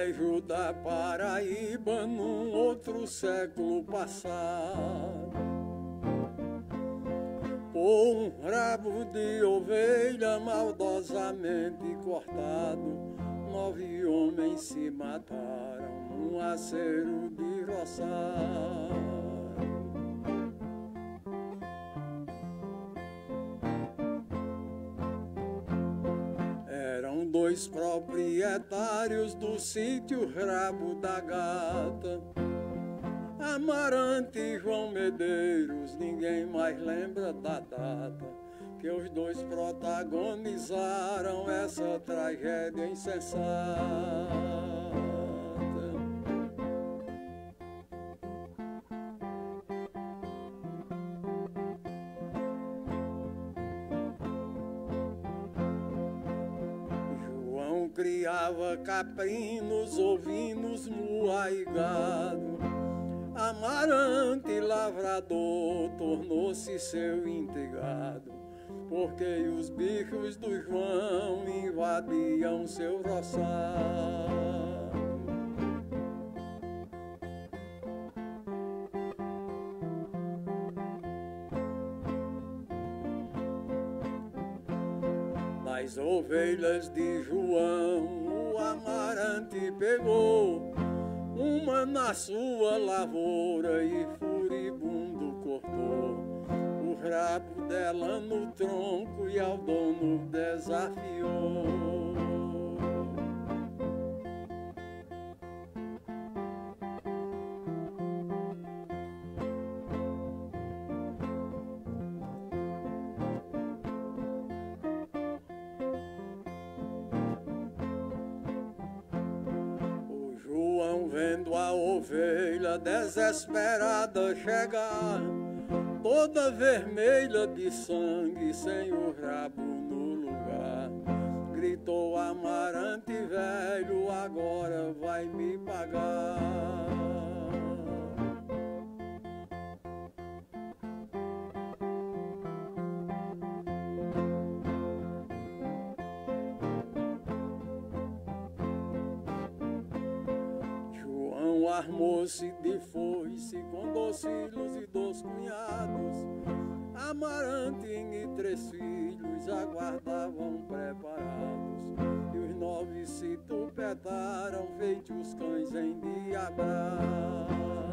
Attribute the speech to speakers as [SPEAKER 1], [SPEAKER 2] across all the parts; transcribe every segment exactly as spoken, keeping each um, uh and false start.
[SPEAKER 1] colégio da Paraíba num outro século passado. Por um rabo de ovelha maldosamente cortado, nove homens se mataram num acero de roçado. Eram dois proprietários do sítio Rabo da Gata, Amarante e João Medeiros. Ninguém mais lembra da data que os dois protagonizaram essa tragédia insensata. João criava caprinos, ovinos, mua e gado. Amarante lavrador tornou-se seu intrigado, porque os bichos do João invadiam seu roçado. Das ovelhas de João o Amarante pegou uma na sua lavoura e furibundo cortou o rabo dela no tronco e ao dono desafiou. Vendo a ovelha desesperada chegar, toda vermelha de sangue, sem o rabo no lugar, gritou: Amarante velho, agora vai me pagar. Armou-se de foice com dois filhos e dois cunhados. Amarante e três filhos aguardavam preparados, e os nove se tupetaram feitos cães endiabrados.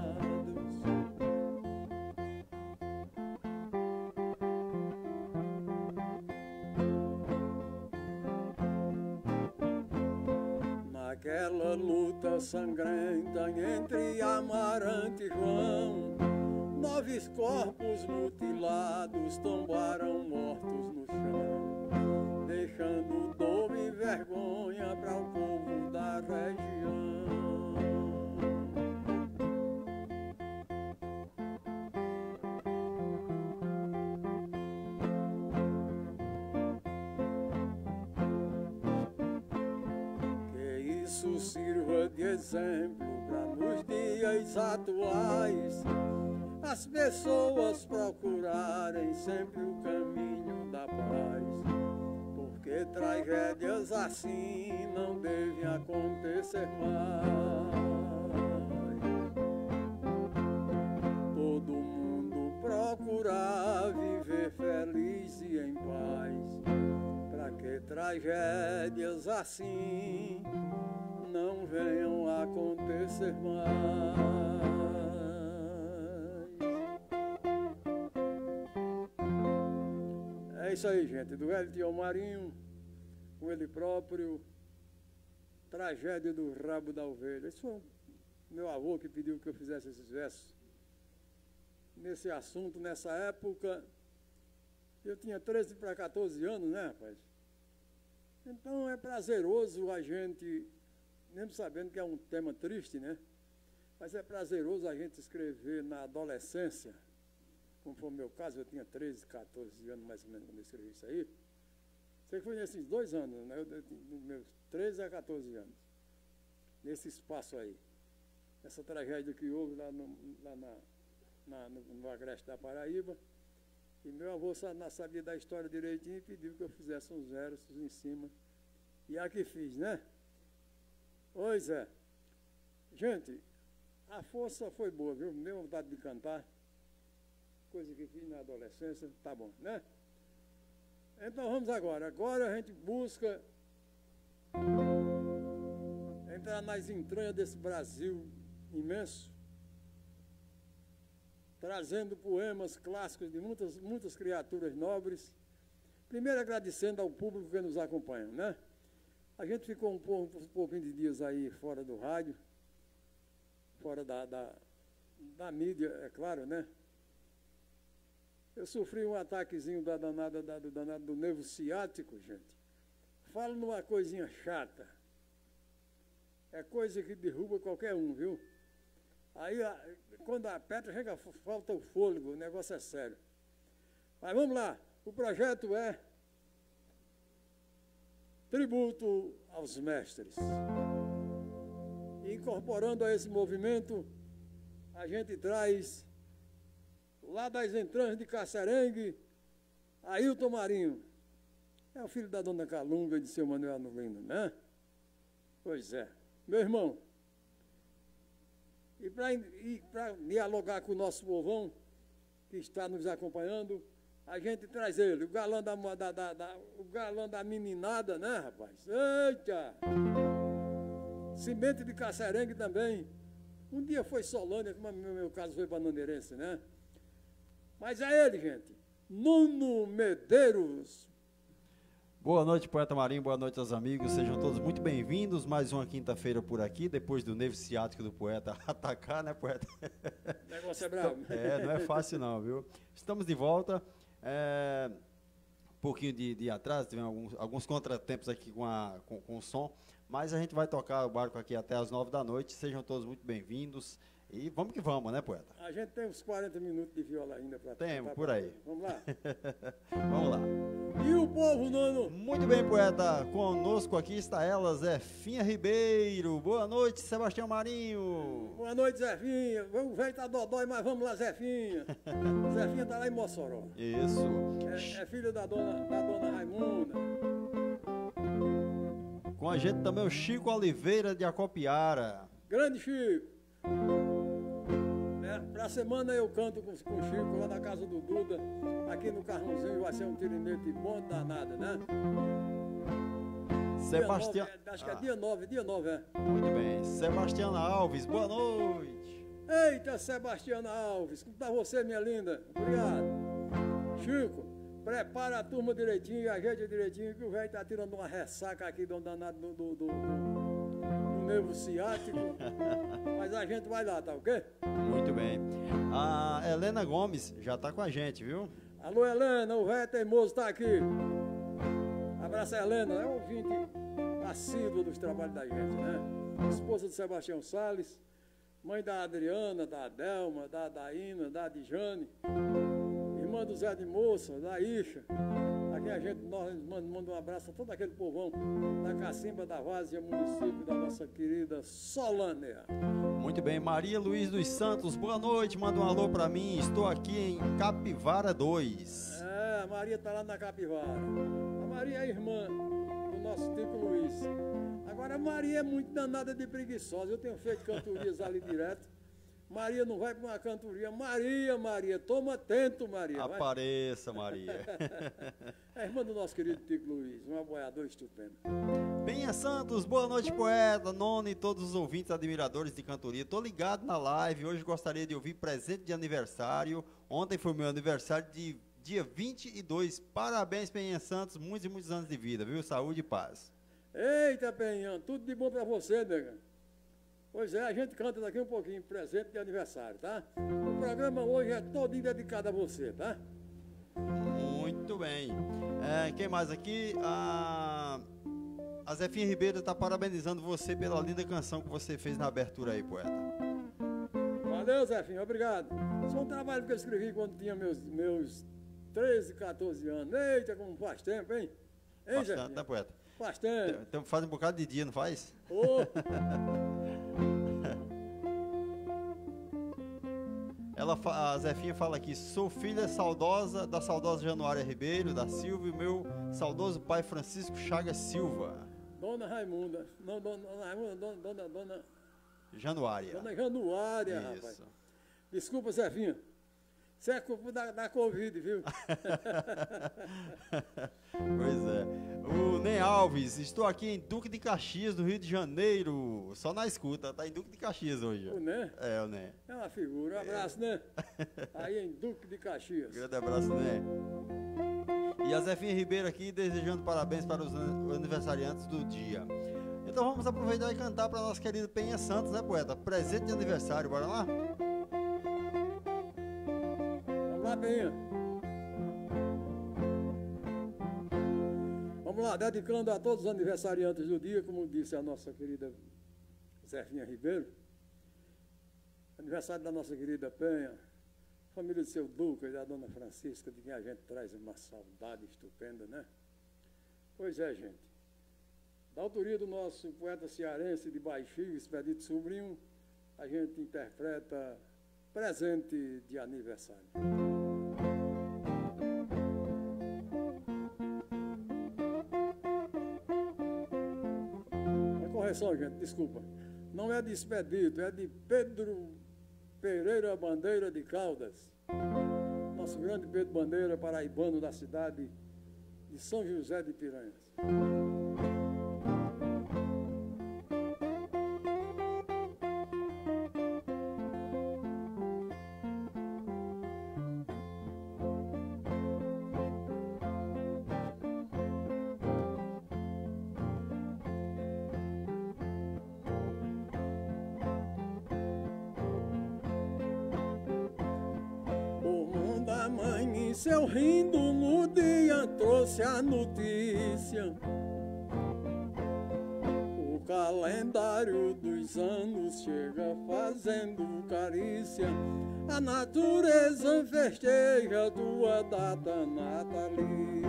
[SPEAKER 1] Naquela luta sangrenta entre Amarante e João, nove corpos mutilados tombaram mortos no chão, deixando dor e vergonha para o povo da região. Isso sirva de exemplo para nos dias atuais as pessoas procurarem sempre o caminho da paz, porque tragédias assim não devem acontecer mais. Todo mundo procurar viver feliz e em paz, para que tragédias assim não venham a acontecer mais. É isso aí, gente, do velho tio Marinho, com ele próprio, Tragédia do Rabo da Ovelha. Isso foi meu avô que pediu que eu fizesse esses versos. Nesse assunto, nessa época, eu tinha treze para quatorze anos, né, rapaz? Então é prazeroso a gente, mesmo sabendo que é um tema triste, né? Mas é prazeroso a gente escrever na adolescência, como foi o meu caso, eu tinha treze, quatorze anos mais ou menos quando eu escrevi isso aí. Sei que foi nesses dois anos, né? Eu, eu, meus treze a quatorze anos, nesse espaço aí. Essa tragédia que houve lá, no, lá na, na, no, no Agreste da Paraíba. E meu avô sabia da história direitinho e pediu que eu fizesse uns versos em cima. E aqui fiz, né? Pois é. Gente, a força foi boa, viu? Me deu vontade de cantar. Coisa que fiz na adolescência, tá bom, né? Então vamos agora. Agora a gente busca entrar nas entranhas desse Brasil imenso, trazendo poemas clássicos de muitas, muitas criaturas nobres. Primeiro agradecendo ao público que nos acompanha, né? A gente ficou um, pouco, um pouquinho de dias aí fora do rádio, fora da, da, da mídia, é claro, né? Eu sofri um ataquezinho da danada, da, do danado do nervo ciático, gente. Falo numa coisinha chata. É coisa que derruba qualquer um, viu? Aí, a, quando aperta, chega, falta o fôlego, o negócio é sério. Mas vamos lá, o projeto é Tributo aos Mestres. E incorporando a esse movimento, a gente traz, lá das entranhas de Cacerengue, Ailton Marinho. É o filho da dona Calunga e de seu Manuel Anulino, né? Pois é. Meu irmão, e para dialogar com o nosso povão, que está nos acompanhando, a gente traz ele, o galã da, da, da, da, o galã da meninada, né, rapaz? Eita! Semente de Cacerengue também. Um dia foi Solânia, como no meu caso foi Bananeirense, né? Mas é ele, gente. Nuno Medeiros.
[SPEAKER 2] Boa noite, poeta Marinho, boa noite aos amigos, sejam todos muito bem-vindos, mais uma quinta-feira por aqui, depois do nervo ciático do poeta atacar, né, poeta?
[SPEAKER 1] O negócio é bravo.
[SPEAKER 2] É, não é fácil não, viu? Estamos de volta, é, um pouquinho de, de atraso, tivemos alguns, alguns contratempos aqui com, a, com, com o som, mas a gente vai tocar o barco aqui até as nove da noite, sejam todos muito bem-vindos. E vamos que vamos, né, poeta?
[SPEAKER 1] A gente tem uns quarenta minutos de viola ainda para
[SPEAKER 2] Temos, por aí.
[SPEAKER 1] Vamos lá?
[SPEAKER 2] Vamos lá.
[SPEAKER 1] E o povo, Nuno?
[SPEAKER 2] Muito bem, poeta. Conosco aqui está ela, Zefinha Ribeiro. Boa noite, Sebastião Marinho.
[SPEAKER 1] Boa noite, Zefinha. O velho tá dodói, mas vamos lá, Zefinha. Zefinha tá lá em Mossoró.
[SPEAKER 2] Isso.
[SPEAKER 1] É, é filho da dona, da dona Raimunda.
[SPEAKER 2] Com a gente também o Chico Oliveira de Acopiara.
[SPEAKER 1] Grande Chico. É, pra semana eu canto com, com o Chico lá na casa do Duda, aqui no Carrãozinho, vai ser um tirinete bom danado, né?
[SPEAKER 2] Sebastião.
[SPEAKER 1] nove, acho que é dia nove, dia nove, é.
[SPEAKER 2] Muito bem. Sebastiana Alves, boa noite.
[SPEAKER 1] Eita, Sebastiana Alves, como tá você, minha linda? Obrigado. Chico, prepara a turma direitinho e ajeita direitinho, que o velho tá tirando uma ressaca aqui do danado do, do, do, do nervo ciático, mas a gente vai lá, tá ok?
[SPEAKER 2] Muito bem. A Helena Gomes já tá com a gente, viu?
[SPEAKER 1] Alô, Helena, o velho teimoso tá aqui. Abraço a Helena, é um ouvinte assíduo dos trabalhos da gente, né? Esposa de Sebastião Salles, mãe da Adriana, da Adelma, da Daína, da Adjane, irmã do Zé de Moça, da Ixa. Aqui a gente nós manda, manda um abraço a todo aquele povão da Cacimba da Várzea, município da nossa querida Solânia.
[SPEAKER 2] Muito bem, Maria Luiz dos Santos, boa noite, manda um alô pra mim, estou aqui em Capivara dois.
[SPEAKER 1] É, a Maria tá lá na Capivara. A Maria é irmã do nosso Tico Luiz. Agora a Maria é muito danada de preguiçosa, eu tenho feito cantorias ali direto. Maria não vai para uma cantoria. Maria, Maria, toma atento, Maria.
[SPEAKER 2] Apareça, vai. Maria.
[SPEAKER 1] É irmã do nosso querido Tico Luiz, um aboiador estupendo.
[SPEAKER 2] Penha Santos, boa noite, poeta, Nona e todos os ouvintes admiradores de cantoria. Tô ligado na live, hoje gostaria de ouvir presente de aniversário. Ontem foi meu aniversário de dia vinte e dois. Parabéns, Penha Santos, muitos e muitos anos de vida, viu? Saúde e paz.
[SPEAKER 1] Eita, Penhão, tudo de bom para você, nega. Pois é, a gente canta daqui um pouquinho, presente de aniversário, tá? O programa hoje é todinho dedicado a você, tá?
[SPEAKER 2] Muito bem. É, quem mais aqui? A, a Zefinha Ribeiro está parabenizando você pela linda canção que você fez na abertura aí, poeta.
[SPEAKER 1] Valeu, Zefinha, obrigado. Isso é um trabalho que eu escrevi quando tinha meus, meus treze, quatorze anos. Eita, como faz tempo, hein? Hein,
[SPEAKER 2] Bastante,
[SPEAKER 1] Zefinha?
[SPEAKER 2] né, poeta?
[SPEAKER 1] Faz tempo.
[SPEAKER 2] Então faz um bocado de dia, não faz?
[SPEAKER 1] Oh.
[SPEAKER 2] Ela, a Zefinha fala aqui, sou filha saudosa da saudosa Januária Ribeiro da Silva e meu saudoso pai Francisco Chagas Silva.
[SPEAKER 1] Dona Raimunda, não, dona, dona Raimunda, dona, dona, dona,
[SPEAKER 2] Januária.
[SPEAKER 1] Dona Januária,
[SPEAKER 2] Isso.
[SPEAKER 1] rapaz. Desculpa, Zefinha. Isso é culpa da, da Covid, viu?
[SPEAKER 2] Pois é. O Ney Alves, estou aqui em Duque de Caxias, no Rio de Janeiro. Só na escuta, tá em Duque de Caxias hoje.
[SPEAKER 1] O Né?
[SPEAKER 2] É, o Ney.
[SPEAKER 1] É uma figura. Um abraço, né? Aí em Duque de Caxias.
[SPEAKER 2] Grande abraço, Ney. E a Zefinha Ribeiro aqui desejando parabéns para os aniversariantes do dia. Então vamos aproveitar e cantar para nossa querida Penha Santos, né, poeta? Presente de aniversário, bora lá?
[SPEAKER 1] Vamos lá, Penha. Vamos lá, dedicando a todos os aniversariantes do dia, como disse a nossa querida Zefinha Ribeiro. Aniversário da nossa querida Penha, família do seu Duca e da dona Francisca, de quem a gente traz uma saudade estupenda, né? Pois é, gente. Da autoria do nosso poeta cearense de Baixio, Expedito Sobrinho, a gente interpreta Presente de Aniversário. Uma correção, gente, desculpa. Não é de Expedito, é de Pedro Pereira Bandeira de Caldas. Nosso grande Pedro Bandeira, paraibano da cidade de São José de Piranhas. Amanheceu rindo no dia, trouxe a notícia. O calendário dos anos chega fazendo carícia. A natureza festeja tua data natalícia.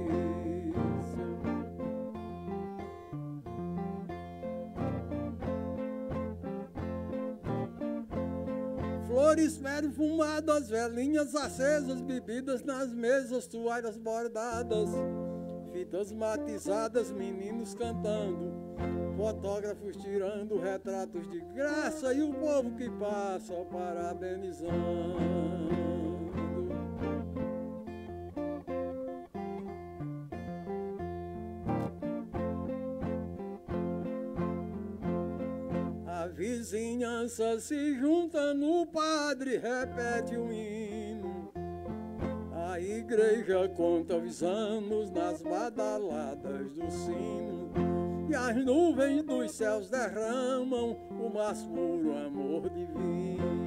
[SPEAKER 1] Flores perfumadas, velhinhas acesas, bebidas nas mesas, toalhas bordadas, fitas matizadas, meninos cantando, fotógrafos tirando retratos de graça e o povo que passa parabenizando. A vizinhança se junta no padre, repete o hino. A igreja conta os anos nas badaladas do sino. E as nuvens dos céus derramam o mais puro amor divino.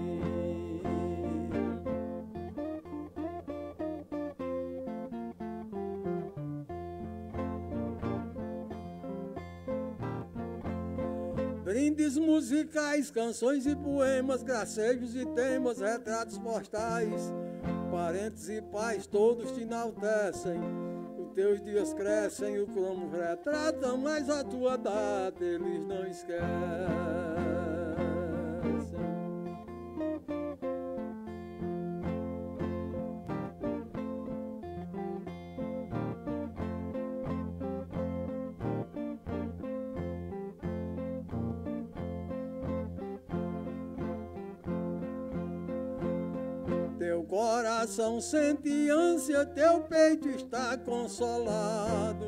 [SPEAKER 1] Brindes musicais, canções e poemas, gracejos e temas, retratos postais, parentes e pais todos te enaltecem. Os teus dias crescem, o cromo retrata, mas a tua data eles não esquecem. Teu coração sente ânsia, teu peito está consolado.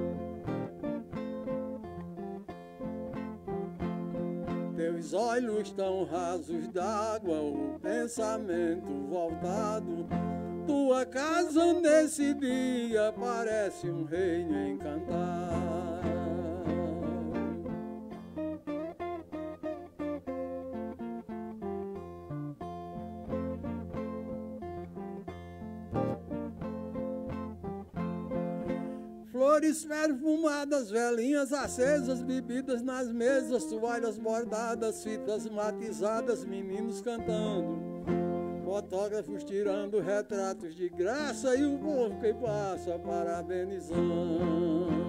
[SPEAKER 1] Teus olhos tão rasos d'água, o pensamento voltado. Tua casa nesse dia parece um reino encantado. Flores perfumadas, velhinhas acesas, bebidas nas mesas, toalhas bordadas, fitas matizadas, meninos cantando, fotógrafos tirando retratos de graça e o povo que passa parabenizando.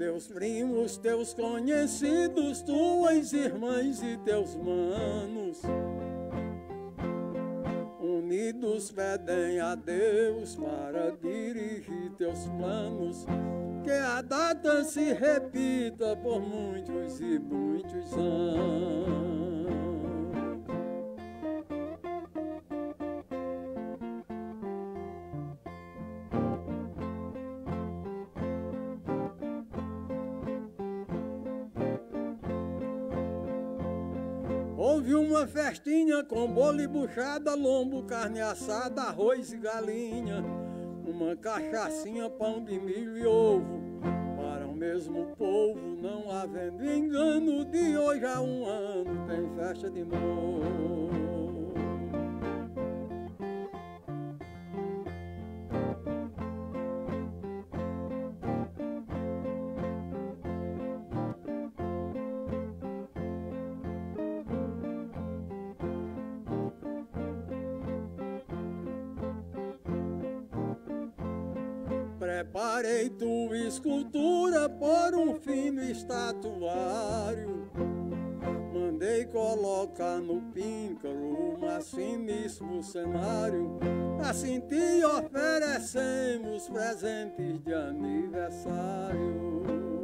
[SPEAKER 1] teus primos, teus conhecidos, tuas irmãs e teus manos, unidos pedem a Deus para dirigir teus planos, que a data se repita por muitos e muitos anos. Houve uma festinha com bolo e buchada, lombo, carne assada, arroz e galinha, uma cachaçinha, pão de milho e ovo, para o mesmo povo, não havendo engano, de hoje a um ano tem festa de novo. Preparei tua escultura por um fino estatuário, mandei colocar no píncaro um finíssimo cenário, assim te oferecemos presentes de aniversário.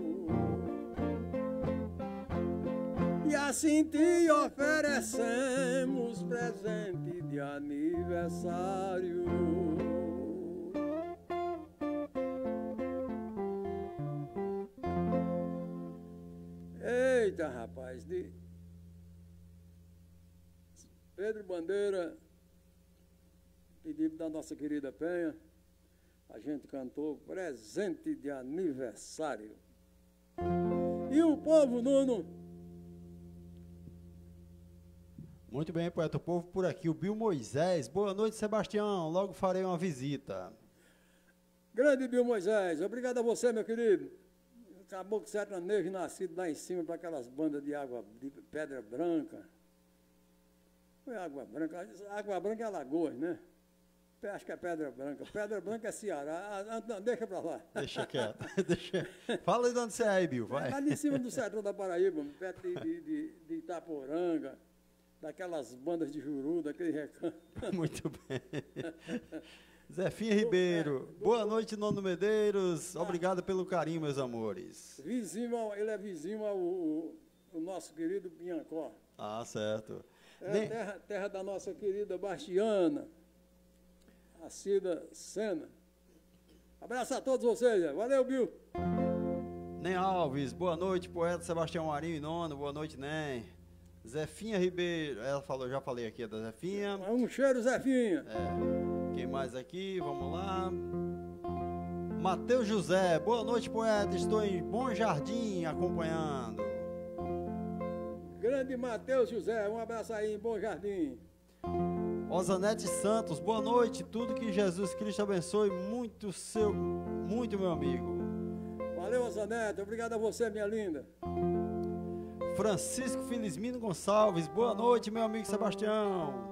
[SPEAKER 1] E assim te oferecemos presente de aniversário. Eita, rapaz, de Pedro Bandeira, pedido da nossa querida Penha, a gente cantou presente de aniversário. E o povo, Nuno?
[SPEAKER 2] Muito bem, poeta, o povo por aqui, o Bill Moisés. Boa noite, Sebastião, logo farei uma visita.
[SPEAKER 1] Grande Bill Moisés, obrigado a você, meu querido. Caboclo sertanejo nascido lá em cima para aquelas bandas de água, de pedra branca. Foi água branca, água branca é Alagoas, né? Acho que é pedra branca. Pedra branca é Ceará. Ah, não, deixa para lá.
[SPEAKER 2] Deixa quieto. Deixa... Fala aí de onde você é aí, Bill, vai.
[SPEAKER 1] É lá de cima do sertão da Paraíba, perto de, de, de, de Itaporanga, daquelas bandas de Juru, daquele recanto.
[SPEAKER 2] Muito bem. Zefinha Ribeiro, boa noite, Nono Medeiros, obrigado pelo carinho, meus amores.
[SPEAKER 1] Vizinho, ao, ele é vizinho ao, ao, ao nosso querido Piancó.
[SPEAKER 2] Ah, certo.
[SPEAKER 1] É
[SPEAKER 2] Nem...
[SPEAKER 1] terra, terra da nossa querida Bastiana, a Cida Sena. Abraço a todos vocês, valeu, Bill.
[SPEAKER 2] Nem Alves, boa noite, poeta Sebastião Marinho e Nono, boa noite, Nem. Zefinha Ribeiro, ela falou, já falei aqui da Zefinha.
[SPEAKER 1] Um cheiro, Zefinha.
[SPEAKER 2] É. Quem mais aqui? Vamos lá. Matheus José, boa noite, poeta. Estou em Bom Jardim acompanhando.
[SPEAKER 1] Grande Matheus José, um abraço aí em Bom Jardim.
[SPEAKER 2] Osanete Santos, boa noite. Tudo que Jesus Cristo abençoe muito, seu, muito, meu amigo.
[SPEAKER 1] Valeu, Osanete. Obrigado a você, minha linda.
[SPEAKER 2] Francisco Felismino Gonçalves, boa noite, meu amigo Sebastião.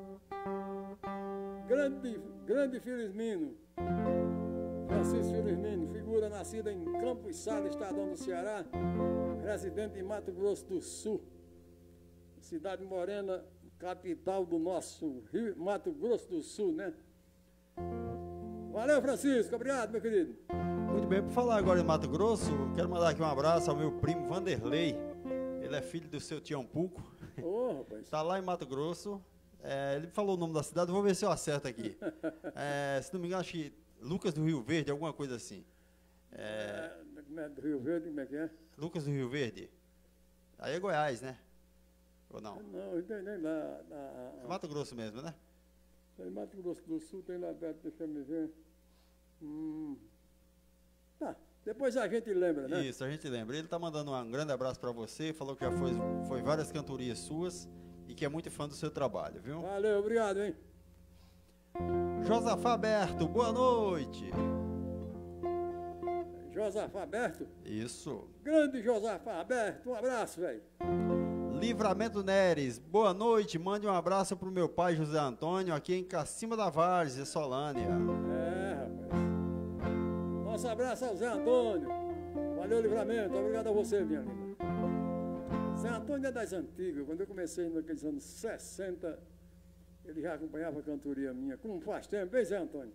[SPEAKER 1] Grande, grande Felismino, Francisco Felismino, figura nascida em Campos Sales, estadão do Ceará, residente em Mato Grosso do Sul, cidade morena, capital do nosso Rio, Mato Grosso do Sul, né? Valeu, Francisco, obrigado, meu querido.
[SPEAKER 2] Muito bem, por falar agora em Mato Grosso, quero mandar aqui um abraço ao meu primo Vanderlei, ele é filho do seu Tião Puco,
[SPEAKER 1] oh, rapaz.
[SPEAKER 2] Está lá em Mato Grosso. É, ele falou o nome da cidade, vou ver se eu acerto aqui. É, se não me engano, acho que Lucas do Rio Verde, alguma coisa assim. É,
[SPEAKER 1] é, do Rio Verde, como é que é?
[SPEAKER 2] Lucas do Rio Verde. Aí é Goiás, né? Ou não?
[SPEAKER 1] Não, tem nem lá. Na,
[SPEAKER 2] é Mato Grosso mesmo, né?
[SPEAKER 1] Em Mato Grosso do Sul, tem lá perto, deixa eu me ver. Hum. Tá, depois a gente lembra, né?
[SPEAKER 2] Isso, a gente lembra. Ele está mandando um grande abraço para você, falou que já foi, foi várias cantorias suas. E que é muito fã do seu trabalho, viu?
[SPEAKER 1] Valeu, obrigado, hein?
[SPEAKER 2] Josafá Berto, boa noite.
[SPEAKER 1] Josafá Berto?
[SPEAKER 2] Isso.
[SPEAKER 1] Grande Josafá Berto, um abraço, velho.
[SPEAKER 2] Livramento Neres, boa noite. Mande um abraço pro meu pai José Antônio, aqui em Cacima da Várzea, Solânia.
[SPEAKER 1] É, rapaz. Nosso abraço ao Zé Antônio. Valeu, Livramento. Obrigado a você, minha linda. Zé Antônio é das antigas. Quando eu comecei naqueles anos sessenta, ele já acompanhava a cantoria minha. Como faz tempo, hein, Zé Antônio?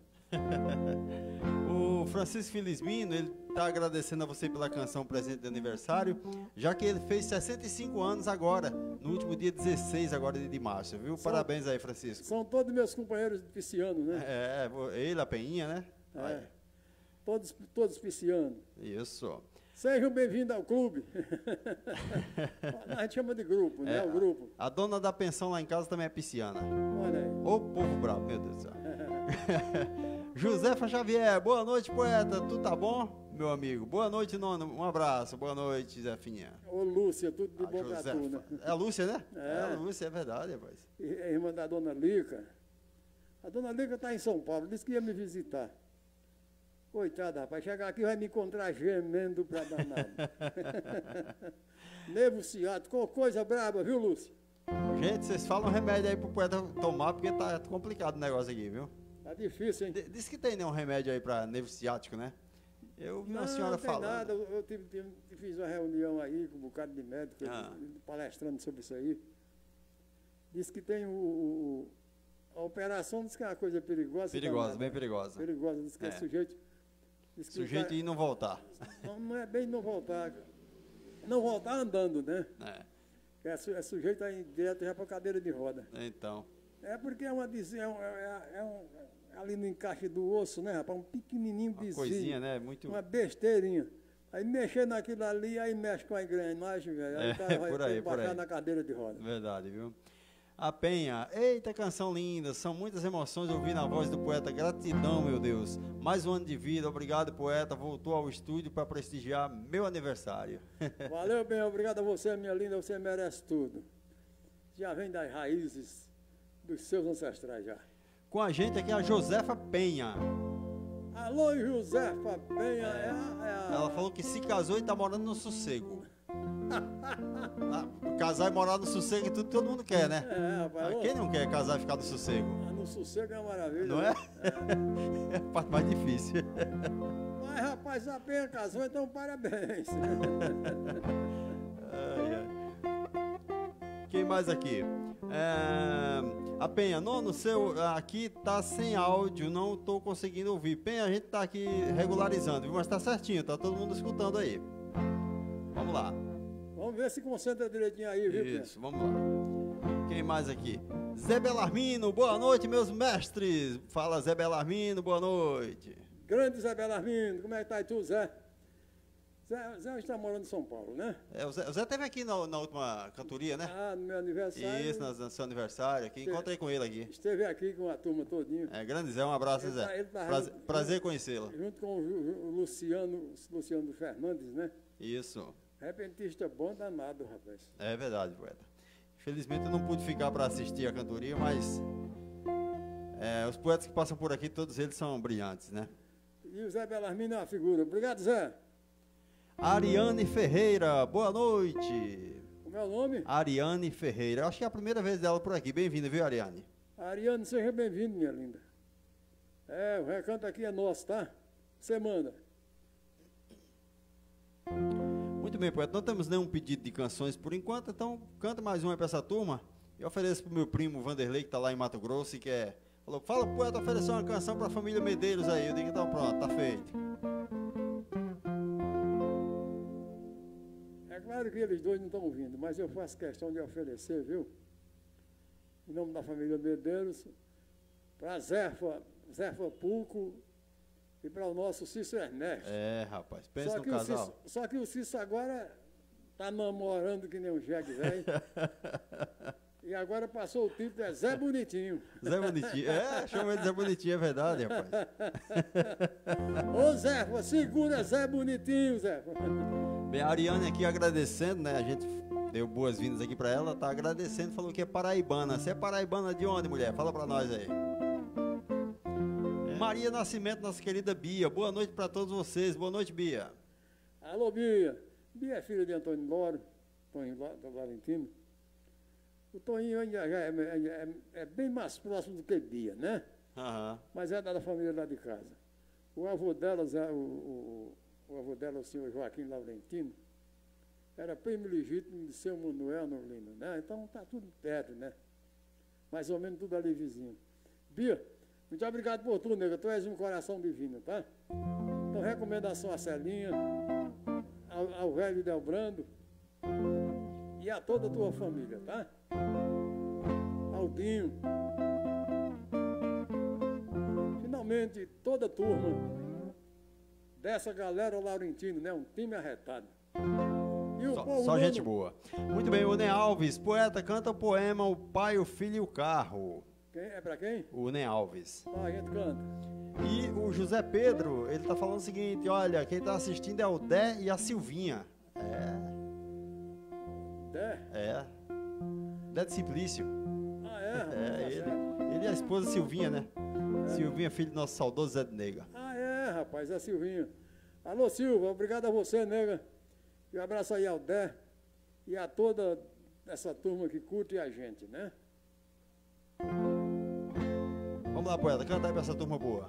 [SPEAKER 2] O Francisco Felizmino, ele está agradecendo a você pela canção presente de aniversário, já que ele fez sessenta e cinco anos agora, no último dia dezesseis agora de março, viu?
[SPEAKER 1] São,
[SPEAKER 2] Parabéns aí, Francisco.
[SPEAKER 1] São todos meus companheiros piscianos, né?
[SPEAKER 2] É, ele, a Peninha, né?
[SPEAKER 1] É, todos, todos piscianos.
[SPEAKER 2] Isso.
[SPEAKER 1] Sejam bem-vindos ao clube. A gente chama de grupo, né?
[SPEAKER 2] É,
[SPEAKER 1] O grupo.
[SPEAKER 2] A dona da pensão lá em casa também é pisciana.
[SPEAKER 1] Olha aí.
[SPEAKER 2] Ô povo bravo, meu Deus do céu. Josefa Xavier, boa noite, poeta. Tu tá bom, meu amigo? Boa noite, nono. Um abraço. Boa noite, Zefinha.
[SPEAKER 1] Ô, Lúcia, tudo de
[SPEAKER 2] A
[SPEAKER 1] bom pra tu, né?
[SPEAKER 2] Josefa. É a Lúcia, né?
[SPEAKER 1] É.
[SPEAKER 2] a Lúcia, é verdade, rapaz.
[SPEAKER 1] E a irmã da dona Lica. A dona Lica está em São Paulo, disse que ia me visitar. Coitada, rapaz, chegar aqui vai me encontrar gemendo pra danado. Nervo ciático, coisa braba, viu, Lúcia?
[SPEAKER 2] Gente, vocês falam remédio aí pro poeta tomar, porque tá complicado o negócio aqui, viu?
[SPEAKER 1] Tá difícil, hein?
[SPEAKER 2] D- Diz que tem nenhum remédio aí pra nervo ciático, né? Eu vi uma
[SPEAKER 1] Não,
[SPEAKER 2] senhora
[SPEAKER 1] não tem
[SPEAKER 2] falando.
[SPEAKER 1] nada. Eu, eu tive, tive- fiz uma reunião aí com um bocado de médicos,
[SPEAKER 2] Ah.
[SPEAKER 1] palestrando sobre isso aí. Diz que tem o, o- a operação, diz que é uma coisa perigosa.
[SPEAKER 2] Perigosa,
[SPEAKER 1] danada.
[SPEAKER 2] bem perigosa.
[SPEAKER 1] Perigosa, diz que é,
[SPEAKER 2] É.
[SPEAKER 1] sujeito. Diz que o
[SPEAKER 2] Sujeito
[SPEAKER 1] cara-
[SPEAKER 2] ir e não voltar.
[SPEAKER 1] não, não é bem não voltar. Não voltar andando, né?
[SPEAKER 2] É,
[SPEAKER 1] É, su- é sujeito a ir direto já para cadeira de roda.
[SPEAKER 2] então.
[SPEAKER 1] É porque é uma desvio, é, um- é, é um, ali no encaixe do osso, né, rapaz? Um pequenininho
[SPEAKER 2] Uma
[SPEAKER 1] desvio.
[SPEAKER 2] coisinha, né? Muito.
[SPEAKER 1] Uma besteirinha. Aí mexer naquilo ali, aí mexe com a engrenagem, velho. Aí
[SPEAKER 2] É,
[SPEAKER 1] o cara vai
[SPEAKER 2] por aí,
[SPEAKER 1] ter que
[SPEAKER 2] por
[SPEAKER 1] baixar
[SPEAKER 2] aí.
[SPEAKER 1] na cadeira de roda.
[SPEAKER 2] Verdade, viu? A Penha, eita canção linda, são muitas emoções ouvir na voz do poeta, gratidão, meu Deus. Mais um ano de vida, obrigado, poeta, voltou ao estúdio para prestigiar meu aniversário.
[SPEAKER 1] Valeu, bem, obrigado a você, minha linda, você merece tudo. Já vem das raízes dos seus ancestrais já.
[SPEAKER 2] Com a gente aqui a Josefa Penha.
[SPEAKER 1] Alô, Josefa Penha, é a, é a-
[SPEAKER 2] Ela falou que se casou e tá morando no sossego. Ah, casar e morar no sossego e tudo, todo mundo quer, né?
[SPEAKER 1] É, rapaz,
[SPEAKER 2] Ah,
[SPEAKER 1] ô,
[SPEAKER 2] quem não quer casar e ficar no sossego?
[SPEAKER 1] ah, no sossego é uma maravilha.
[SPEAKER 2] Não
[SPEAKER 1] né?
[SPEAKER 2] é? É a parte mais difícil.
[SPEAKER 1] Mas, rapaz, a Penha casou, então parabéns.
[SPEAKER 2] Ai, ai. Quem mais aqui? É, a Penha, nono, seu aqui tá sem áudio, não tô conseguindo ouvir. Penha, a gente tá aqui regularizando, viu? Mas tá certinho, tá todo mundo escutando aí. Vamos lá.
[SPEAKER 1] Vamos ver se concentra direitinho aí, viu, Penha?
[SPEAKER 2] Isso, vamos lá. Quem mais aqui? Zé Belarmino, boa noite, meus mestres. Fala, Zé Belarmino, boa noite.
[SPEAKER 1] Grande Zé Belarmino, como é que tá aí tu, Zé? Zé, Zé está morando em São Paulo, né?
[SPEAKER 2] É, o Zé, o Zé teve aqui na, na última cantoria, né?
[SPEAKER 1] Ah, no meu aniversário.
[SPEAKER 2] Isso, no, no seu aniversário aqui. Encontrei com ele aqui.
[SPEAKER 1] Esteve aqui com a turma todinha.
[SPEAKER 2] É, grande Zé, um abraço,
[SPEAKER 1] Ele
[SPEAKER 2] Zé.
[SPEAKER 1] tá- ele tá-
[SPEAKER 2] prazer, prazer conhecê-lo.
[SPEAKER 1] Junto com o, Ju- o Luciano, Luciano Fernandes, né?
[SPEAKER 2] Isso,
[SPEAKER 1] Repentista bom danado, rapaz.
[SPEAKER 2] é verdade, poeta. Infelizmente eu não pude ficar para assistir a cantoria, mas é, os poetas que passam por aqui, todos eles são brilhantes, né?
[SPEAKER 1] E o Zé Belarmino é uma figura. Obrigado, Zé.
[SPEAKER 2] Ariane Ferreira, boa noite.
[SPEAKER 1] Como é o nome?
[SPEAKER 2] Ariane Ferreira, acho que é a primeira vez dela por aqui. Bem-vinda, viu, Ariane?
[SPEAKER 1] Ariane, seja bem-vindo, minha linda. É, o recanto aqui é nosso, tá? Você manda.
[SPEAKER 2] Muito bem, poeta. Não temos nenhum pedido de canções por enquanto, então canta mais uma aí pra essa turma. Eu ofereço pro meu primo Vanderlei, que tá lá em Mato Grosso e que é. Falou, fala, poeta, ofereceu uma canção pra família Medeiros aí. Eu digo, então pronto, tá feito.
[SPEAKER 1] É claro que eles dois não estão ouvindo, mas eu faço questão de oferecer, viu? Em nome da família Medeiros, para Zefa, Zefa Pulco e para o nosso Cícero Ernesto.
[SPEAKER 2] É, rapaz, pensa
[SPEAKER 1] só,
[SPEAKER 2] no
[SPEAKER 1] que o
[SPEAKER 2] casal.
[SPEAKER 1] Cícero, só que o Cícero agora está namorando que nem um jegue velho. E agora passou o título, é Zé Bonitinho.
[SPEAKER 2] Zé Bonitinho. É, chama ele de Zé Bonitinho, é verdade, rapaz.
[SPEAKER 1] Ô Zefa, segura Zé Bonitinho, Zefa.
[SPEAKER 2] Bem, a Ariane aqui agradecendo, né? A gente deu boas-vindas aqui pra ela, tá agradecendo, falou que é paraibana. Você é paraibana de onde, mulher? Fala pra nós aí. É. Maria Nascimento, nossa querida Bia. Boa noite pra todos vocês. Boa noite, Bia.
[SPEAKER 1] Alô, Bia. Bia é filha de Antônio Loro, Toninho do Valentino. O Toninho ainda já é, é, é bem mais próximo do que Bia, né?
[SPEAKER 2] Aham.
[SPEAKER 1] Mas é da família lá de casa. O avô dela, Zé, o, o, o avô dela, o senhor Joaquim Laurentino, era primo legítimo de seu Manuel Norlino, né? Então tá tudo perto, né? Mais ou menos tudo ali vizinho. Bia, muito obrigado por tudo, nega. Tu és um coração divino, tá? Então, recomendação a Celinha, ao, ao velho Delbrando e a toda a tua família, tá? Aldinho. Finalmente, toda a turma dessa galera Laurentino, né? Um time arretado. E o
[SPEAKER 2] Só,
[SPEAKER 1] povo
[SPEAKER 2] só
[SPEAKER 1] dando-
[SPEAKER 2] gente boa. Muito bem, o Nen Alves, poeta, canta o poema O Pai, o Filho e o Carro.
[SPEAKER 1] Quem, é pra quem?
[SPEAKER 2] O Nen Alves.
[SPEAKER 1] Tá, a gente canta.
[SPEAKER 2] E o José Pedro, ele tá falando o seguinte, olha, quem tá assistindo é o Dé e a Silvinha. É,
[SPEAKER 1] Dé?
[SPEAKER 2] é. Dé de Simplício.
[SPEAKER 1] Ah, é? rapaz,
[SPEAKER 2] É,
[SPEAKER 1] tá
[SPEAKER 2] ele.
[SPEAKER 1] certo.
[SPEAKER 2] Ele e a esposa Silvinha, né? Silvinha, filho do nosso saudoso Zé de Nega.
[SPEAKER 1] Ah, é, rapaz, é Silvinho. Alô, Silva, obrigado a você, nega. E um abraço aí ao Dé e a toda essa turma que curte a gente, né?
[SPEAKER 2] Vamos lá, poeta, canta aí pra essa turma boa.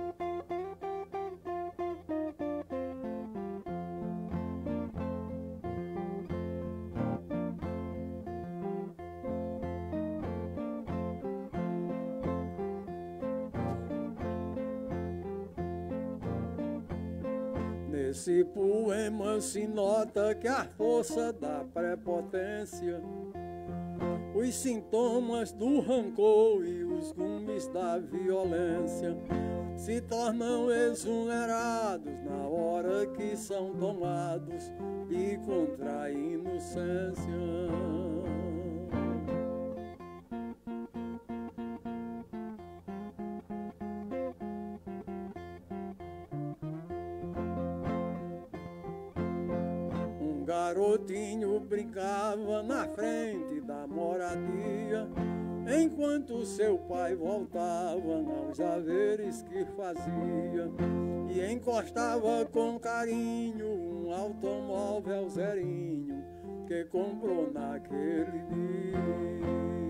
[SPEAKER 1] Nesse poema se nota que a força da prepotência, os sintomas do rancor e os gumes da violência se tornam exonerados na hora que são tomados e contra a inocência. Um garotinho brincava na frente da moradia, enquanto seu pai voltava aos haveres que fazia, e encostava com carinho um automóvel zerinho que comprou naquele dia.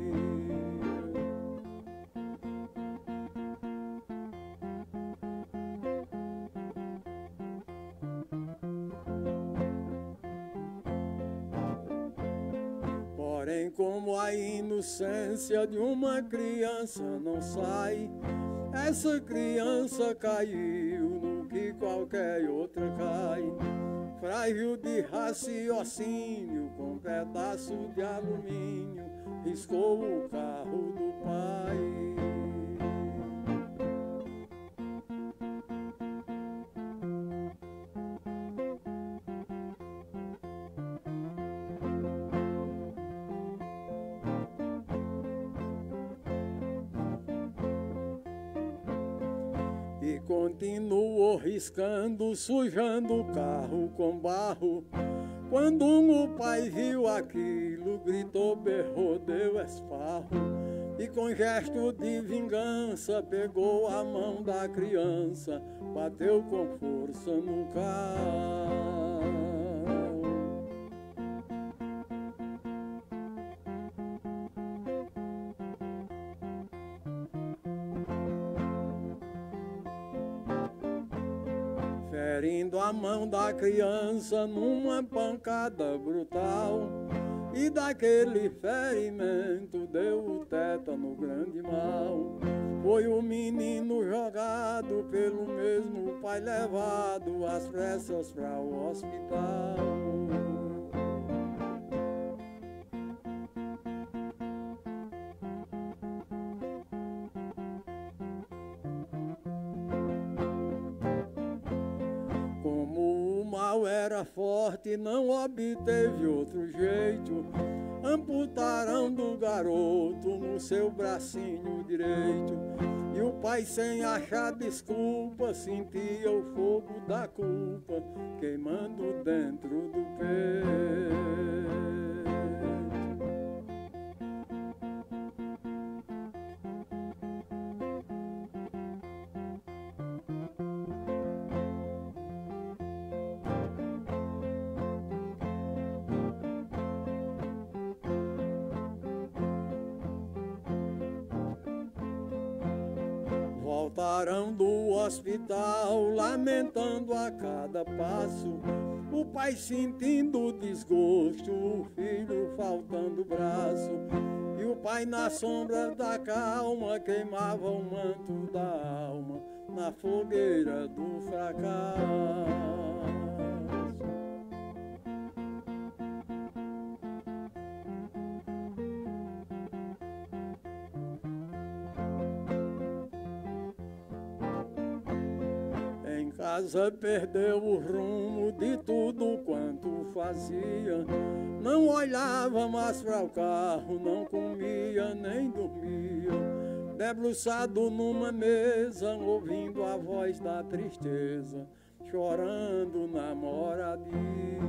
[SPEAKER 1] Porém, como a inocência de uma criança não sai, essa criança caiu no que qualquer outra cai. Frágil de raciocínio, com um pedaço de alumínio, riscou o carro do pai. E continuou riscando, sujando o carro com barro. Quando o pai viu aquilo, gritou, berrou, deu esfarro. E com gesto de vingança, pegou a mão da criança, bateu com força no carro. Ferindo a mão da criança numa pancada brutal, e daquele ferimento deu o tétano grande mal. Foi o menino jogado, pelo mesmo pai levado às pressas para o hospital. Como o mal era forte, não obteve outro jeito, amputaram do garoto no seu bracinho direito. E o pai, sem achar desculpa, sentia o fogo da culpa queimando dentro do peito. Voltaram do hospital, lamentando a cada passo, o pai sentindo desgosto, o filho faltando braço. E o pai na sombra da calma queimava o manto da alma na fogueira do fracasso. Em casa perdeu o rumo de tudo quanto fazia. Não olhava mais para o carro, não comia nem dormia. Debruçado numa mesa, ouvindo a voz da tristeza, chorando na moradia.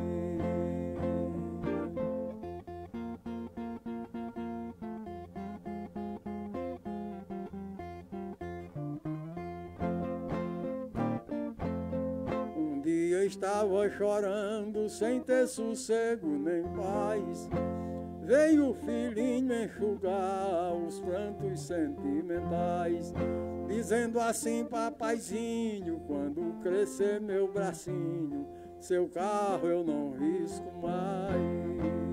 [SPEAKER 1] Um dia estava chorando, sem ter sossego nem paz. Veio o filhinho enxugar os prantos sentimentais, dizendo assim: papaizinho, quando crescer meu bracinho, seu carro eu não risco mais.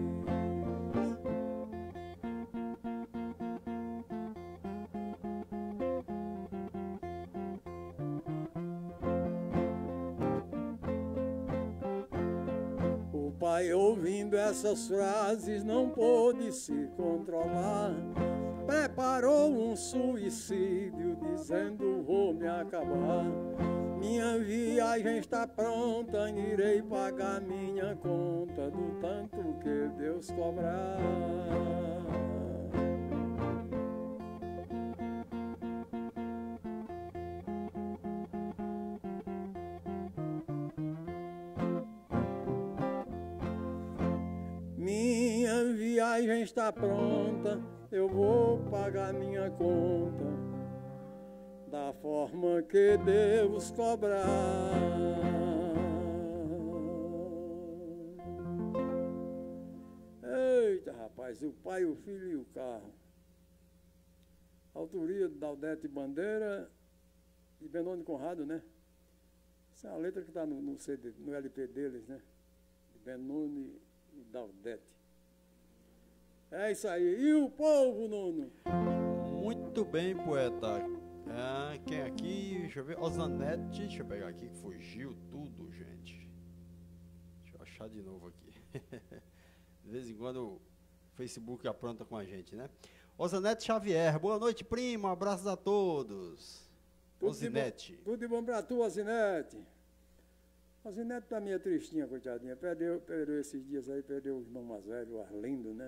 [SPEAKER 1] Pai, ouvindo essas frases, não pôde se controlar. Preparou um suicídio, dizendo: vou me acabar. Minha viagem está pronta, irei pagar minha conta do tanto que Deus cobrar. Minha viagem está pronta, eu vou pagar minha conta da forma que Deus cobrar. Eita, rapaz, o pai, o filho e o carro. Autoria de Daudete Bandeira e Benoni Conrado, né? Essa é a letra que está no, no, C D, no L P deles, né? De Benoni e Daudete. É isso aí. E o povo, Nuno?
[SPEAKER 2] Muito bem, poeta. Ah, quem aqui? Deixa eu ver. Osanete. Deixa eu pegar aqui que fugiu tudo, gente. Deixa eu achar de novo aqui. De vez em quando o Facebook apronta com a gente, né? Osanete Xavier. Boa noite, primo. Abraços a todos. Osinete.
[SPEAKER 1] Tudo de bom pra tu, Osinete. Osinete tá meio tristinha, coitadinha. Perdeu, perdeu esses dias aí, perdeu o irmão mais velho, o Arlindo, né?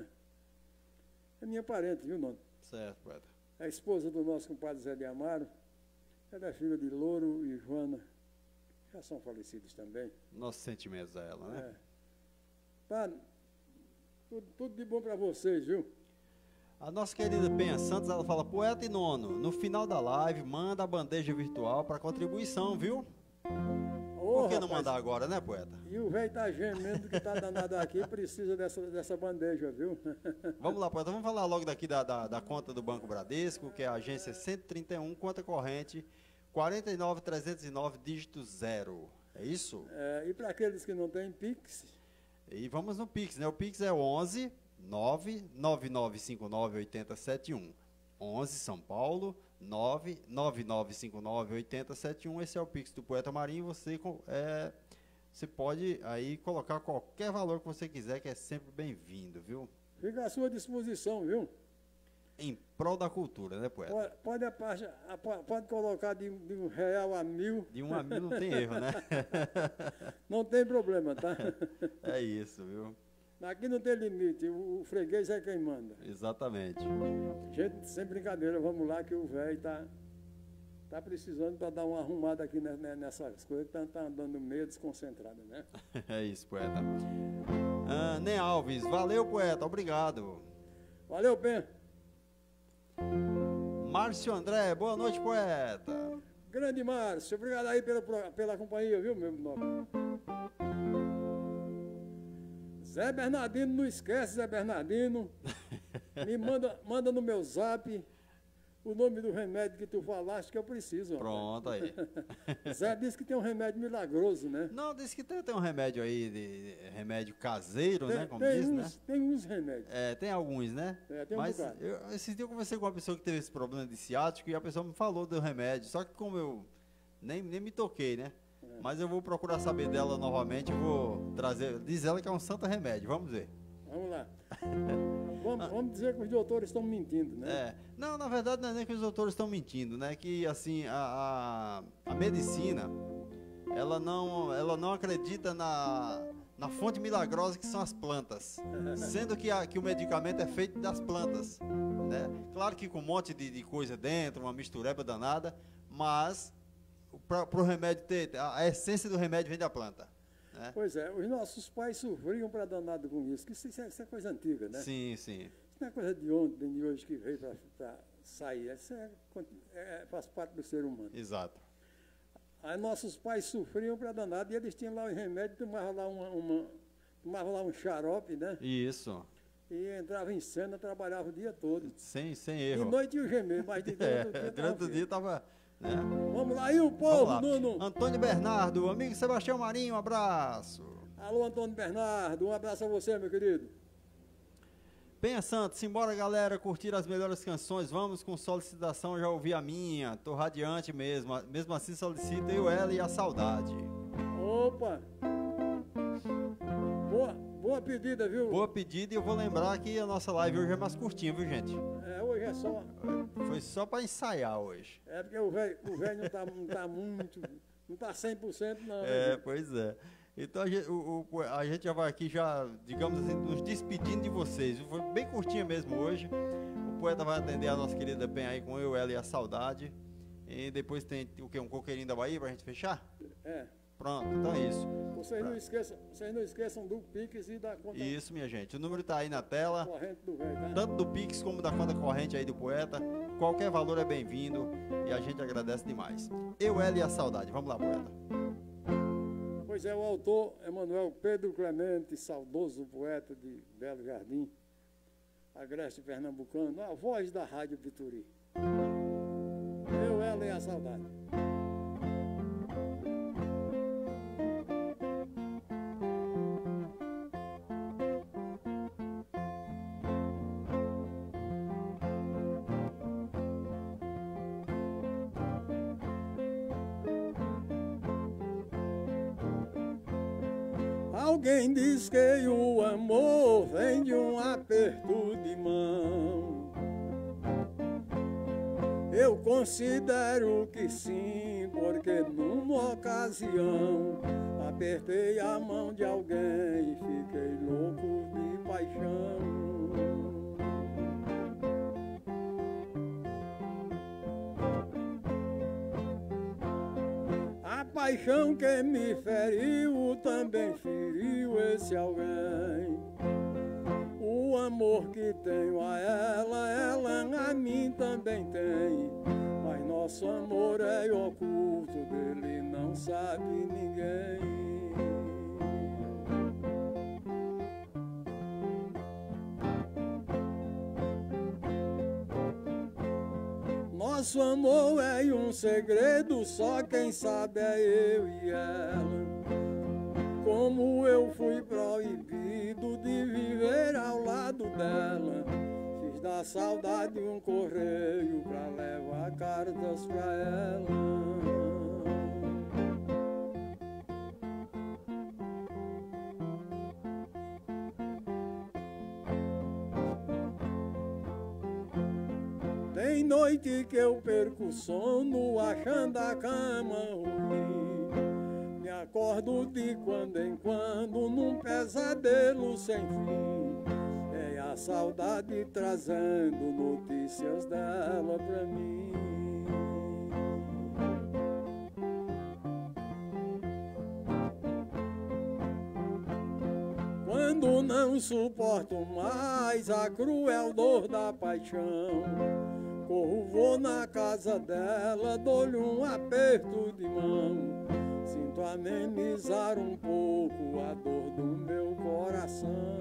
[SPEAKER 1] É minha parente, viu, Nono?
[SPEAKER 2] Certo, poeta.
[SPEAKER 1] É a esposa do nosso compadre Zé de Amaro. Ela é filha de Louro e Joana. Já são falecidos também.
[SPEAKER 2] Nossos sentimentos a ela, né?
[SPEAKER 1] É. Tá, tudo, tudo de bom pra vocês, viu?
[SPEAKER 2] A nossa querida Penha Santos, ela fala: poeta e Nono, no final da live, manda a bandeja virtual para contribuição, viu?
[SPEAKER 1] Ô,
[SPEAKER 2] Por que não
[SPEAKER 1] rapaz,
[SPEAKER 2] mandar agora, né, poeta?
[SPEAKER 1] E o velho tá gemendo que tá danado aqui, precisa dessa, dessa bandeja, viu?
[SPEAKER 2] Vamos lá, poeta, vamos falar logo daqui da, da, da conta do Banco Bradesco, que é a agência cento e trinta e um, conta corrente quarenta e nove, trezentos e nove, dígito zero. É isso?
[SPEAKER 1] É, e para aqueles que não têm Pix?
[SPEAKER 2] E vamos no Pix, né? O Pix é onze nove nove nove cinco nove oito zero sete um. onze São Paulo, nove nove nove cinco nove oito zero sete um. Esse é o Pix do Poeta Marinho. Você, é, você pode aí colocar qualquer valor que você quiser, que é sempre bem-vindo, viu?
[SPEAKER 1] Fica à sua disposição, viu?
[SPEAKER 2] Em prol da cultura, né, poeta?
[SPEAKER 1] Pode, pode, a parte, a, pode colocar de, de um real a mil.
[SPEAKER 2] De um a mil não tem erro, né?
[SPEAKER 1] Não tem problema, tá?
[SPEAKER 2] É isso, viu?
[SPEAKER 1] Aqui não tem limite, o, o freguês é quem manda.
[SPEAKER 2] Exatamente.
[SPEAKER 1] Gente, sem brincadeira, vamos lá que o velho tá, tá precisando para dar uma arrumada aqui nessas coisas, tá, tá andando meio desconcentrado, né?
[SPEAKER 2] É isso, poeta. Ah, Ney Alves, valeu, poeta, obrigado.
[SPEAKER 1] Valeu, Pen.
[SPEAKER 2] Márcio André, boa noite, poeta.
[SPEAKER 1] Grande Márcio, obrigado aí pela, pela companhia, viu, meu nome? Zé Bernardino, não esquece, Zé Bernardino. Me manda, manda no meu zap o nome do remédio que tu falaste que eu preciso. Rapaz.
[SPEAKER 2] Pronto, aí.
[SPEAKER 1] Zé disse que tem um remédio milagroso, né?
[SPEAKER 2] Não, disse que tem, tem um remédio aí, de, de remédio caseiro,
[SPEAKER 1] Tem,
[SPEAKER 2] né? Como
[SPEAKER 1] tem
[SPEAKER 2] diz,
[SPEAKER 1] uns,
[SPEAKER 2] né?
[SPEAKER 1] tem uns remédios.
[SPEAKER 2] É, tem alguns, né?
[SPEAKER 1] É, tem um
[SPEAKER 2] Mas
[SPEAKER 1] bocado.
[SPEAKER 2] eu, esses dias eu conversei com uma pessoa que teve esse problema de ciático e a pessoa me falou do remédio. Só que como eu nem, nem me toquei, né?
[SPEAKER 1] É.
[SPEAKER 2] Mas eu vou procurar saber dela novamente, eu vou trazer. Diz ela que é um santo remédio, vamos ver.
[SPEAKER 1] Vamos lá. vamos, vamos dizer que os doutores estão mentindo, né?
[SPEAKER 2] É. Não, na verdade não é nem que os doutores estão mentindo, né? Que assim, a, a, a medicina, ela não, ela não acredita na, na fonte milagrosa que são as plantas. Sendo que, a, que o medicamento é feito das plantas, né? Claro que com um monte de, de coisa dentro, uma mistureba danada, mas para o remédio ter, a, a essência do remédio vem da planta. Né?
[SPEAKER 1] Pois é, os nossos pais sofriam para danado com isso, que isso, isso, é, isso é coisa antiga, né?
[SPEAKER 2] Sim, sim.
[SPEAKER 1] Isso não é coisa de ontem, de hoje que veio para sair, isso é, é, faz parte do ser humano.
[SPEAKER 2] Exato.
[SPEAKER 1] Aí nossos pais sofriam para danado e eles tinham lá os remédios, tomavam lá, uma, uma, tomavam lá um xarope, né?
[SPEAKER 2] Isso.
[SPEAKER 1] E entrava em cena, trabalhava o dia todo.
[SPEAKER 2] Sem, sem
[SPEAKER 1] De
[SPEAKER 2] erro.
[SPEAKER 1] noite ia gemer, mas de durante o dia
[SPEAKER 2] É,
[SPEAKER 1] tava
[SPEAKER 2] durante o
[SPEAKER 1] firme.
[SPEAKER 2] dia estava. Né?
[SPEAKER 1] Vamos lá, e o
[SPEAKER 2] Vamos
[SPEAKER 1] povo,
[SPEAKER 2] lá.
[SPEAKER 1] Nuno?
[SPEAKER 2] Antônio Bernardo, amigo Sebastião Marinho, um abraço.
[SPEAKER 1] Alô, Antônio Bernardo, um abraço a você, meu querido.
[SPEAKER 2] Penha Santos, simbora galera, curtir as melhores canções, vamos com solicitação, já ouvi a minha, tô radiante mesmo, mesmo assim solicita eu, ela e a saudade.
[SPEAKER 1] Opa! Boa, boa pedida, viu?
[SPEAKER 2] Boa pedida e eu vou lembrar que a nossa live hoje é mais curtinha, viu gente?
[SPEAKER 1] É, hoje é só.
[SPEAKER 2] Foi só para ensaiar hoje.
[SPEAKER 1] É porque o velho o velho não tá, não tá muito. Não tá cem por cento, não.
[SPEAKER 2] É,
[SPEAKER 1] né?
[SPEAKER 2] pois é. Então a gente, o, o, a gente já vai aqui, já, digamos assim, nos despedindo de vocês. Foi bem curtinha mesmo hoje. O poeta vai atender a nossa querida Penha aí com eu, ela e a saudade. E depois tem o quê? Um coqueirinho da Bahia pra gente fechar?
[SPEAKER 1] É.
[SPEAKER 2] Pronto, então é isso.
[SPEAKER 1] Vocês não esqueçam, vocês não esqueçam do Pix e da conta
[SPEAKER 2] Isso, minha gente. O número tá aí na tela.
[SPEAKER 1] corrente do velho, tá?
[SPEAKER 2] Tanto do Pix como da conta corrente aí do poeta. Qualquer valor é bem-vindo e a gente agradece demais. Eu, ela e a saudade. Vamos lá, poeta.
[SPEAKER 1] Pois é, o autor Emanuel Pedro Clemente, saudoso poeta de Belo Jardim, agreste pernambucano, a voz da Rádio Vitori. Eu, ela e a saudade. Alguém diz que o amor vem de um aperto de mão. Eu considero que sim, porque numa ocasião apertei a mão de alguém e fiquei louco de paixão. A paixão que me feriu também feriu esse alguém. O amor que tenho a ela, ela a mim também tem. Mas nosso amor é oculto, dele não sabe ninguém. Nosso amor é um segredo, só quem sabe é eu e ela. Como eu fui proibido de viver ao lado dela, fiz da saudade um correio pra levar cartas pra ela. Tem noite que eu perco o sono achando a cama ruim. Me acordo de quando em quando num pesadelo sem fim. É a saudade trazendo notícias dela pra mim. Quando não suporto mais a cruel dor da paixão, corro, vou na casa dela, dou-lhe um aperto de mão. Sinto amenizar um pouco a dor do meu coração.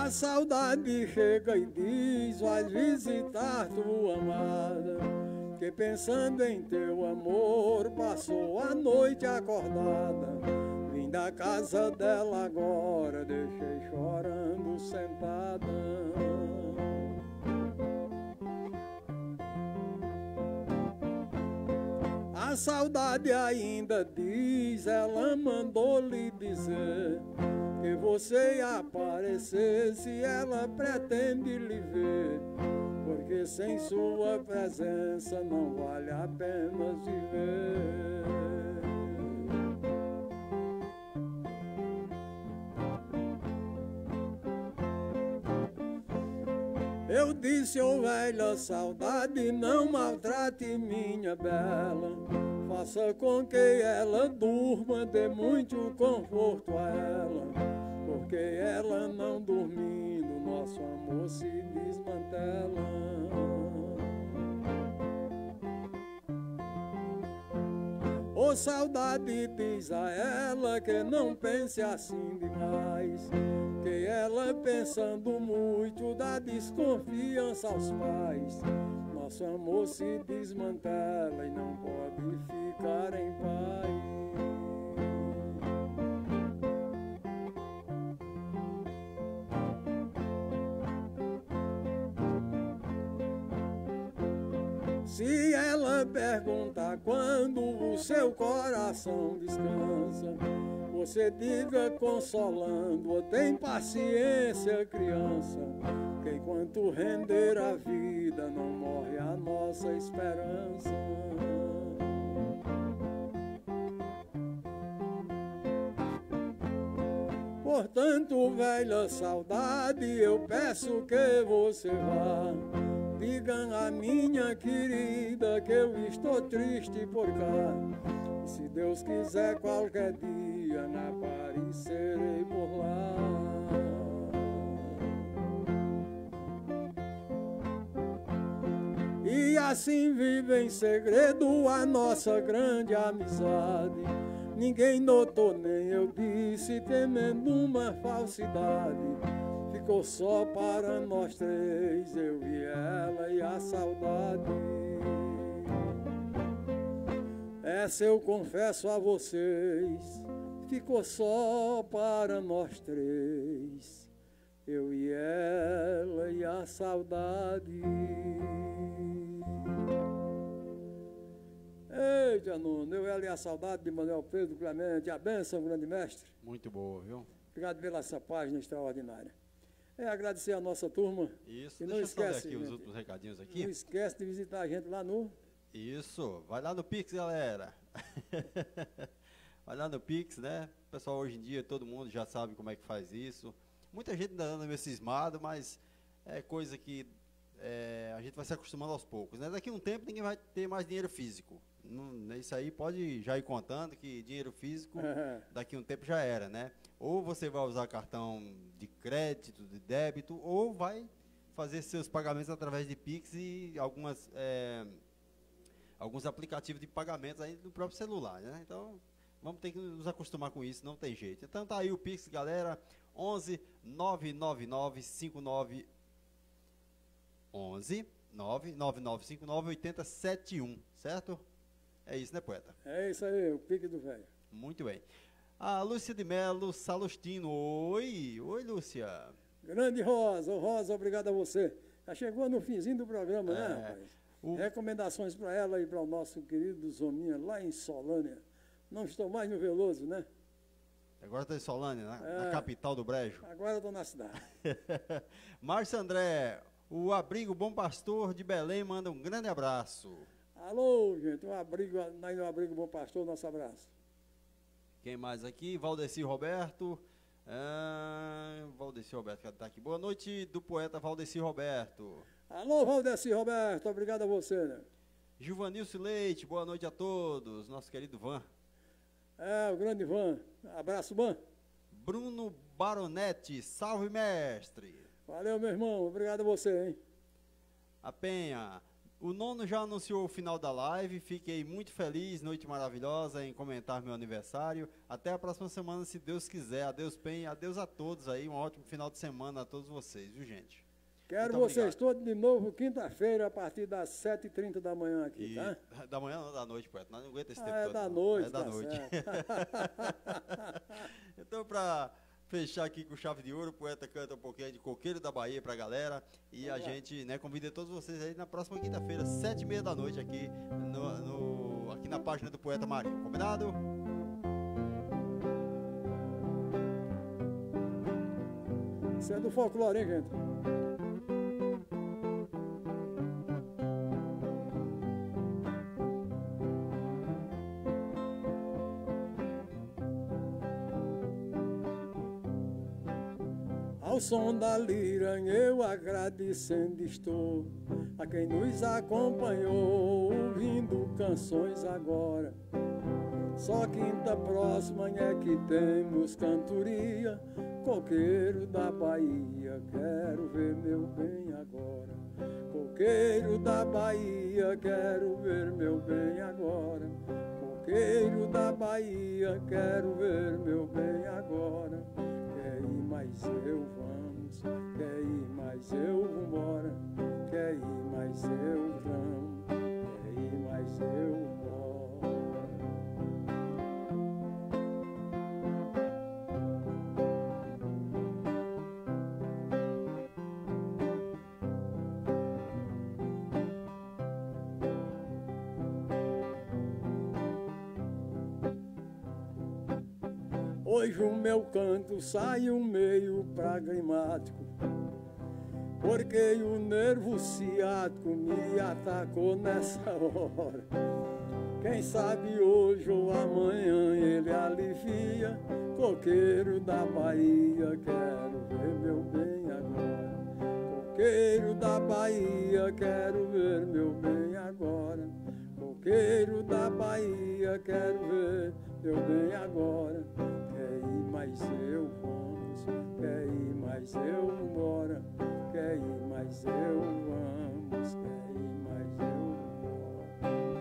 [SPEAKER 1] A saudade chega e diz, vai visitar tua amada, que pensando em teu amor passou a noite acordada. Vim da casa dela agora, deixei chorando sentada. A saudade ainda diz, ela mandou lhe dizer que você ia aparecer se ela pretende lhe ver, porque sem sua presença não vale a pena viver. Eu disse, ô velha saudade, não maltrate minha bela, faça com que ela durma, dê muito conforto a ela, porque ela não dormindo, nosso amor se desmantela. Ô saudade, diz a ela que não pense assim demais, que ela pensando muito dá desconfiança aos pais. Nosso amor se desmantela e não pode ficar em paz. Se ela perguntar quando o seu coração descansa, você diga consolando, tem paciência, criança, que enquanto render a vida não morre a nossa esperança. Portanto, velha saudade, eu peço que você vá, diga a minha querida que eu estou triste por cá. E se Deus quiser qualquer dia aparecerei por lá. E assim vive em segredo a nossa grande amizade. Ninguém notou, nem eu disse, temendo uma falsidade. Ficou só para nós três, eu e ela e a saudade. Essa eu confesso a vocês, ficou só para nós três, eu e ela e a saudade. Eita, Nuno, eu, ela e a saudade de Manuel Pedro Clemente, a bênção, grande mestre.
[SPEAKER 2] Muito boa, viu?
[SPEAKER 1] Obrigado pela essa página extraordinária. É agradecer a nossa turma.
[SPEAKER 2] Isso,
[SPEAKER 1] e
[SPEAKER 2] deixa
[SPEAKER 1] não
[SPEAKER 2] eu
[SPEAKER 1] esquece,
[SPEAKER 2] só ler aqui
[SPEAKER 1] gente,
[SPEAKER 2] os últimos recadinhos aqui.
[SPEAKER 1] Não esquece de visitar a gente lá no...
[SPEAKER 2] Isso, vai lá no Pix, galera. Vai lá no Pix, né? O pessoal, hoje em dia, todo mundo já sabe como é que faz isso. Muita gente ainda anda meio cismado, mas é coisa que é, a gente vai se acostumando aos poucos, né? Daqui a um tempo ninguém vai ter mais dinheiro físico. Não, isso aí pode já ir contando que dinheiro físico daqui a um tempo já era, né? Ou você vai usar cartão de crédito, de débito, ou vai fazer seus pagamentos através de Pix e algumas, é, alguns aplicativos de pagamentos aí do próprio celular, né? Então, vamos ter que nos acostumar com isso, não tem jeito. Então tá aí o Pix, galera, onze nove nove nove cinco nove onze nove nove nove cinco nove oito zero sete um, certo? É isso, né, poeta?
[SPEAKER 1] É isso aí, o pique do velho.
[SPEAKER 2] Muito bem. A Lúcia de Melo Salostino. Oi, oi, Lúcia.
[SPEAKER 1] Grande Rosa, ô Rosa, obrigado a você. Já chegou no finzinho do programa,
[SPEAKER 2] É,
[SPEAKER 1] né, rapaz?
[SPEAKER 2] o-
[SPEAKER 1] Recomendações para ela e para o nosso querido Zominha, lá em Solânia. Não estou mais no Veloso, né?
[SPEAKER 2] Agora está em Solânia, na,
[SPEAKER 1] É.
[SPEAKER 2] na capital do Brejo.
[SPEAKER 1] Agora estou na cidade.
[SPEAKER 2] Márcio André, o Abrigo Bom Pastor de Belém manda um grande abraço.
[SPEAKER 1] Alô, gente, um abrigo, aí no Abrigo Bom Pastor, nosso abraço.
[SPEAKER 2] Quem mais aqui? Valdeci Roberto. Ah, Valdeci Roberto, que está aqui. Boa noite do poeta Valdeci Roberto.
[SPEAKER 1] Alô, Valdeci Roberto, obrigado a você, né?
[SPEAKER 2] Givanilson Leite, boa noite a todos. Nosso querido Van.
[SPEAKER 1] É, o grande Van. Abraço, Van.
[SPEAKER 2] Bruno Baronetti, salve mestre.
[SPEAKER 1] Valeu, meu irmão, obrigado a você, hein?
[SPEAKER 2] A Penha, O Nono já anunciou o final da live, fiquei muito feliz, noite maravilhosa, em comentar meu aniversário. Até a próxima semana, se Deus quiser. Adeus, Pen, adeus a todos aí, um ótimo final de semana a todos vocês, viu, gente?
[SPEAKER 1] Quero
[SPEAKER 2] Muito
[SPEAKER 1] vocês
[SPEAKER 2] obrigado.
[SPEAKER 1] todos de novo, quinta-feira, a partir das sete e trinta da manhã aqui,
[SPEAKER 2] E,
[SPEAKER 1] tá?
[SPEAKER 2] da manhã não, da noite, poeta, nós não aguenta esse
[SPEAKER 1] Ah,
[SPEAKER 2] tempo
[SPEAKER 1] é
[SPEAKER 2] todo.
[SPEAKER 1] da
[SPEAKER 2] não.
[SPEAKER 1] noite,
[SPEAKER 2] É da
[SPEAKER 1] tá
[SPEAKER 2] noite.
[SPEAKER 1] certo.
[SPEAKER 2] Então, pra fechar aqui com chave de ouro, o poeta canta um pouquinho aí de Coqueiro da Bahia pra galera. E
[SPEAKER 1] Vamos
[SPEAKER 2] a
[SPEAKER 1] lá.
[SPEAKER 2] gente, né, convida todos vocês aí na próxima quinta-feira, sete e meia da noite, aqui, no, no- aqui na página do Poeta Marinho. Combinado?
[SPEAKER 1] Isso é do folclore, hein, gente? Ao som da lira eu agradecendo estou a quem nos acompanhou, ouvindo canções agora. Só quinta próxima é que temos cantoria, coqueiro da Bahia, quero ver meu bem agora. Coqueiro da Bahia, quero ver meu bem agora. Coqueiro da Bahia, quero ver meu bem agora. Quer ir mais eu vamos, quer ir mais eu vambora. Quer ir mais eu vamos, quer ir mais eu vambora. Hoje o meu canto sai um meio pragmático, porque o nervo ciático me atacou nessa hora. Quem sabe hoje ou amanhã ele alivia. Coqueiro da Bahia, quero ver meu bem agora. Coqueiro da Bahia, quero ver meu bem agora. Coqueiro da Bahia, quero ver meu bem agora. Quer ir mais eu vamos, quer ir mais eu vambora. Quer ir mais eu vamos, quer ir mais eu vambora.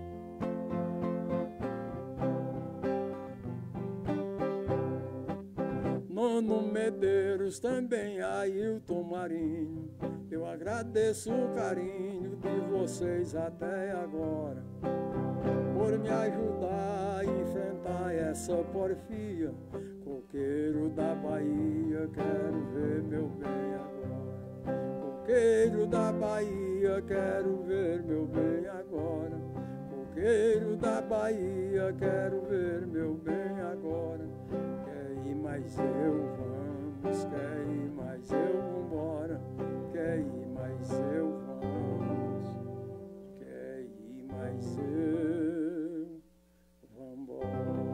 [SPEAKER 1] Nono Medeiros, também Ailton Marinho, eu agradeço o carinho de vocês até agora, por me ajudar a enfrentar essa porfia. Coqueiro da Bahia, quero ver meu bem agora. Coqueiro da Bahia, quero ver meu bem agora. Coqueiro da Bahia, quero ver meu bem agora. Quer ir mais eu vamos, quer ir mais eu vambora. Quer ir mais eu vamos, quer ir mais eu vambora.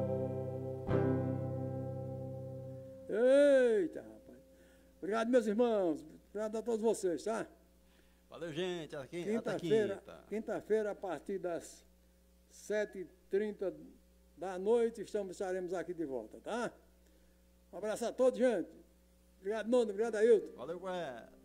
[SPEAKER 1] Eita, rapaz. Obrigado, meus irmãos. Obrigado a todos vocês, tá?
[SPEAKER 2] Valeu, gente. Aqui, até
[SPEAKER 1] Quinta-feira,
[SPEAKER 2] quinta.
[SPEAKER 1] quinta-feira, a partir das sete e trinta da noite, estamos, estaremos aqui de volta, tá? Um abraço a todos, gente. Obrigado, Nono. Obrigado, Ailton.
[SPEAKER 2] Valeu, poeta.